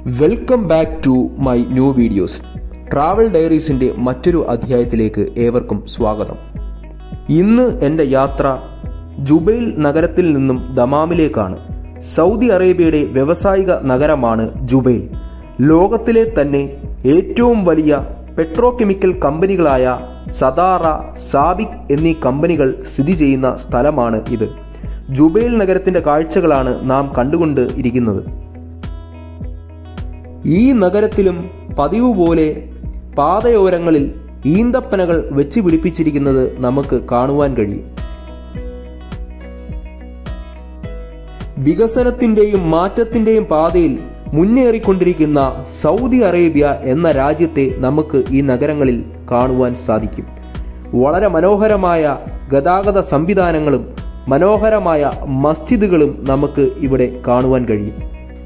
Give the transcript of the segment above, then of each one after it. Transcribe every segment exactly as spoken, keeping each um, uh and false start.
Welcome back to my new videos. Travel ഡയറീസിന്റെ മറ്റൊരു അധ്യായത്തിലേക്ക് ഏവർക്കും സ്വാഗതം. ഇന്ന് എൻ്റെ യാത്ര ജുബൈൽ നഗരത്തിൽ നിന്നും ദമാമിലേക്കാണ്. സൗദി അറേബ്യയുടെ വ്യവസായിക നഗരമാണ് ജുബൈൽ. ലോകത്തിലെ തന്നെ ഏറ്റവും വലിയ പെട്രോകെമിക്കൽ കമ്പനികളായ സദാറ, സാബിക് എന്നീ കമ്പനികൾ സ്ഥിതി ചെയ്യുന്ന സ്ഥലമാണ് ഇത്. ജുബൈൽ നഗരത്തിന്റെ കാഴ്ചകളാണ് നാം കണ്ടുകൊണ്ട് ഇരിക്കുന്നത്. ഈ നഗരത്തിലും പതിവ് പോലെ പാതയോരങ്ങളിൽ ഈന്തപ്പനകൾ വെച്ച് പിടിപ്പിച്ചിരിക്കുന്നത് നമുക്ക് കാണുവാൻ കഴിയും. വികസനത്തിന്റെയും മാറ്റത്തിന്റെയും പാതയിൽ മുന്നേറിക്കൊണ്ടിരിക്കുന്ന സൗദി അറേബ്യ എന്ന രാജ്യത്തെ നമുക്ക് ഈ നഗരങ്ങളിൽ കാണുവാൻ സാധിക്കും. വളരെ മനോഹരമായ ഗതാഗത സംവിധാനങ്ങളും മനോഹരമായ മസ്ജിദുകളും നമുക്ക് ഇവിടെ കാണുവാൻ കഴിയും.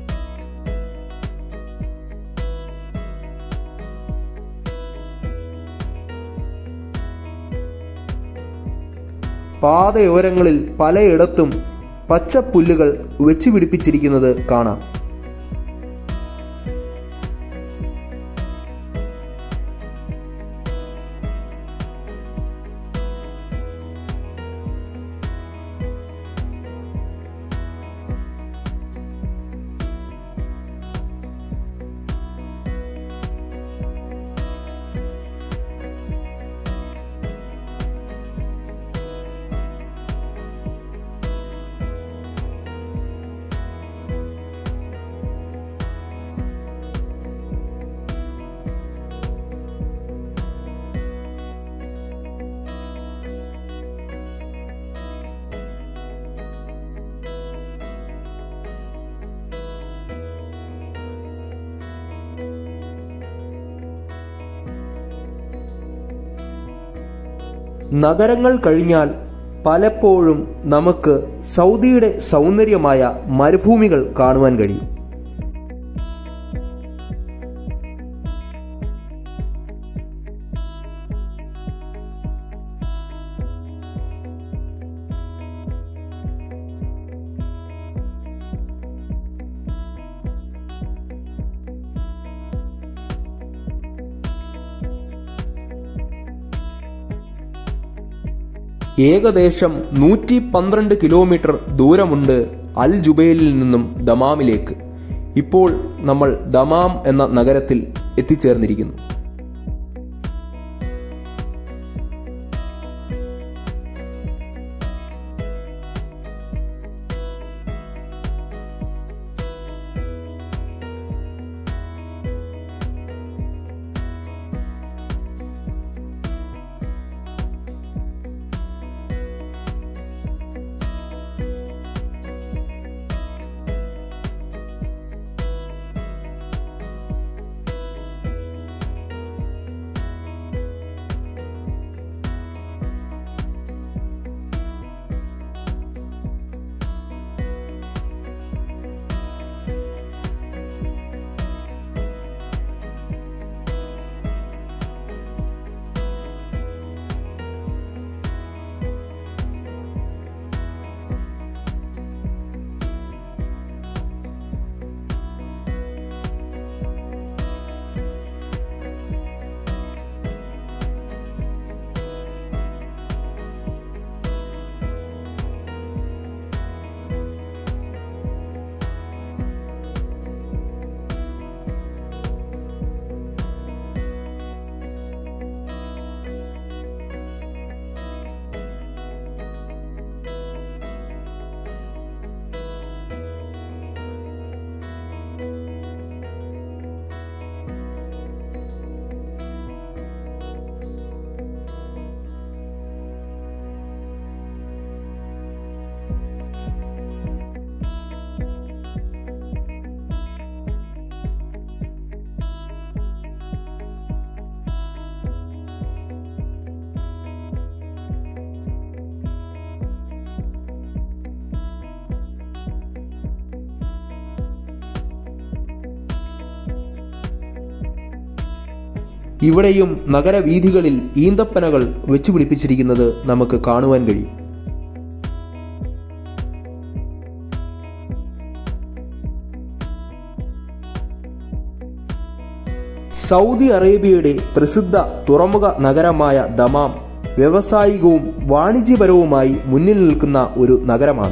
പാതയോരങ്ങളിൽ പലയിടത്തും പച്ചപ്പുല്ലുകൾ വെച്ച് പിടിപ്പിച്ചിരിക്കുന്നത് കാണാം. നഗരങ്ങൾ കഴിഞ്ഞാൽ പലപ്പോഴും നമുക്ക് സൗദിയുടെ സൗന്ദര്യമായ മരുഭൂമികൾ കാണുവാൻ കഴിയും. ഏകദേശം നൂറ്റി പന്ത്രണ്ട് കിലോമീറ്റർ ദൂരമുണ്ട് അൽ ജുബൈലിൽ നിന്നും ദമാമിലേക്ക്. ഇപ്പോൾ നമ്മൾ ദമാം എന്ന നഗരത്തിൽ എത്തിച്ചേർന്നിരിക്കുന്നു. ഇവിടെയും നഗരവീഥികളിൽ ഈന്തപ്പനകൾ വെച്ചുപിടിപ്പിച്ചിരിക്കുന്നത് നമുക്ക് കാണുവാൻ കഴിയും. സൗദി അറേബ്യയുടെ പ്രസിദ്ധ തുറമുഖ നഗരമായ ദമാം വ്യാവസായികവും വാണിജ്യപരവുമായി മുന്നിൽ നിൽക്കുന്ന ഒരു നഗരമാണ്.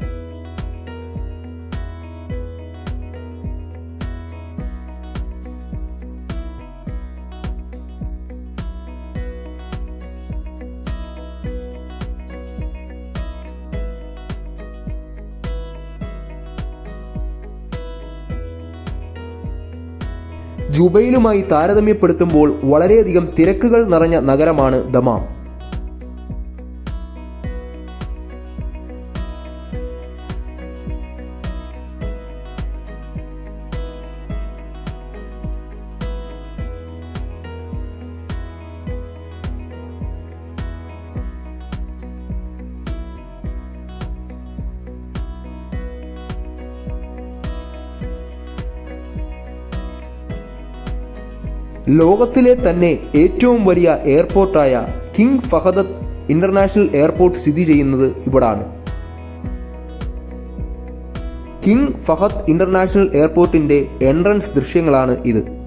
ജുബൈലുമായി താരതമ്യപ്പെടുത്തുമ്പോൾ വളരെയധികം തിരക്കുകൾ നിറഞ്ഞ നഗരമാണ് ദമാം. ലോകത്തിലെ തന്നെ ഏറ്റവും വലിയ എയർപോർട്ടായ കിങ് ഫഹദ് ഇന്റർനാഷണൽ എയർപോർട്ട് സ്ഥിതി ചെയ്യുന്നത് ഇവിടാണ്. കിങ് ഫഹദ് ഇന്റർനാഷണൽ എയർപോർട്ടിന്റെ എൻട്രൻസ് ദൃശ്യങ്ങളാണ് ഇത്.